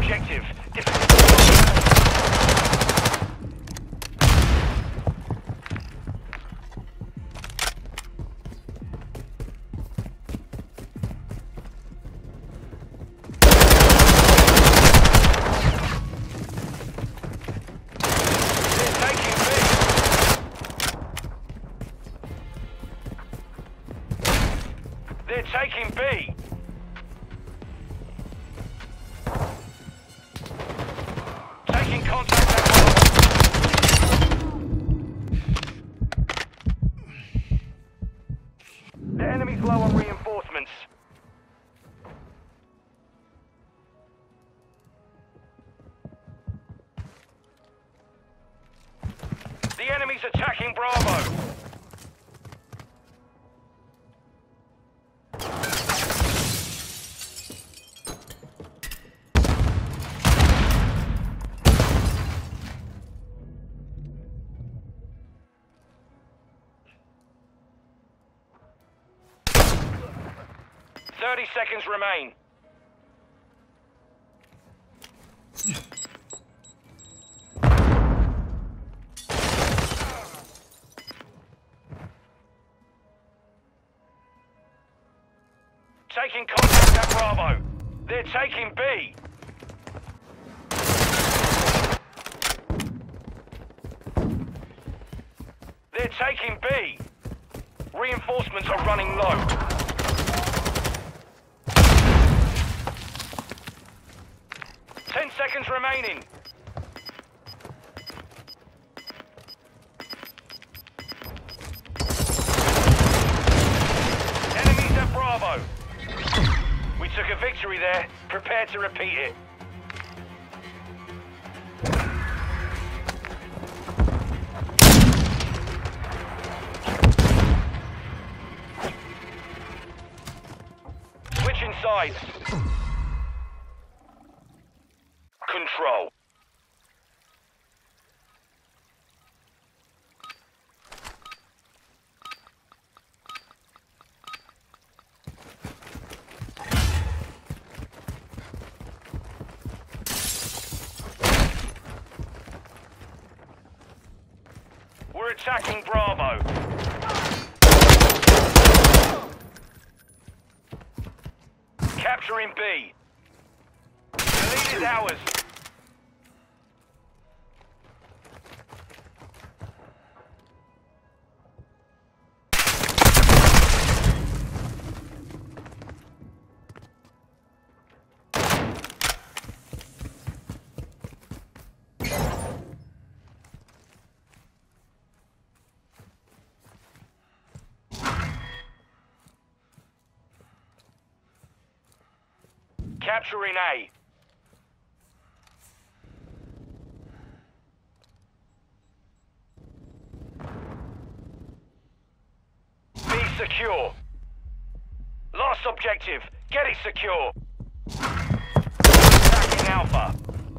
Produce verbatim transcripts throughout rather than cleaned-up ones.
objective. Defend. They're taking B. Taking contact at the enemy's low on reinforcements. The enemy's attacking Bravo. Thirty seconds remain. Taking contact at Bravo. They're taking B. They're taking B. Reinforcements are running low. Ten seconds remaining. Enemies at Bravo. We took a victory there. Prepare to repeat it. Switching sides. Control. We're attacking Bravo. Capturing B. The lead is ours. Capturing A. B secure. Last objective. Get it secure. Attacking Alpha.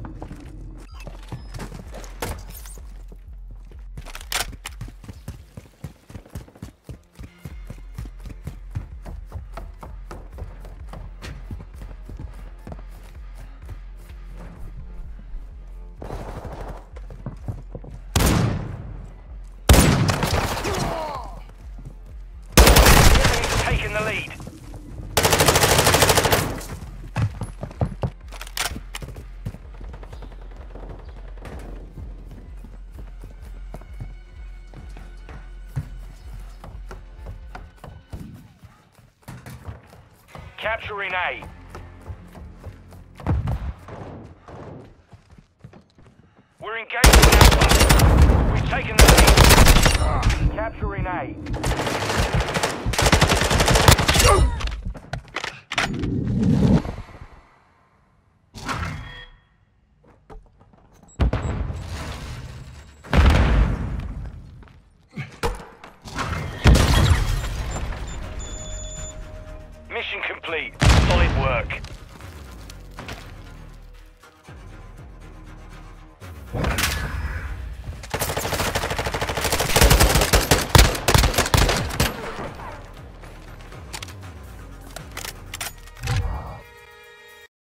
The lead. Capturing A. We're engaging Alpha. We've taken the lead. Capturing A.